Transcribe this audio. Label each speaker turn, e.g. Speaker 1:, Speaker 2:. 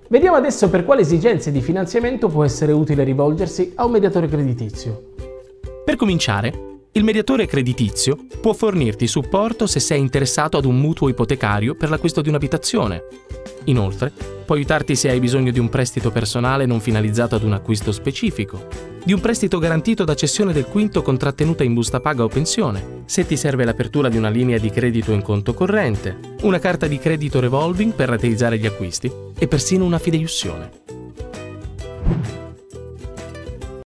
Speaker 1: Vediamo adesso per quali esigenze di finanziamento può essere utile rivolgersi a un mediatore creditizio.
Speaker 2: Per cominciare, il mediatore creditizio può fornirti supporto se sei interessato ad un mutuo ipotecario per l'acquisto di un'abitazione. Inoltre, può aiutarti se hai bisogno di un prestito personale non finalizzato ad un acquisto specifico, di un prestito garantito da cessione del quinto con trattenuta in busta paga o pensione, se ti serve l'apertura di una linea di credito in conto corrente, una carta di credito revolving per rateizzare gli acquisti e persino una fideiussione.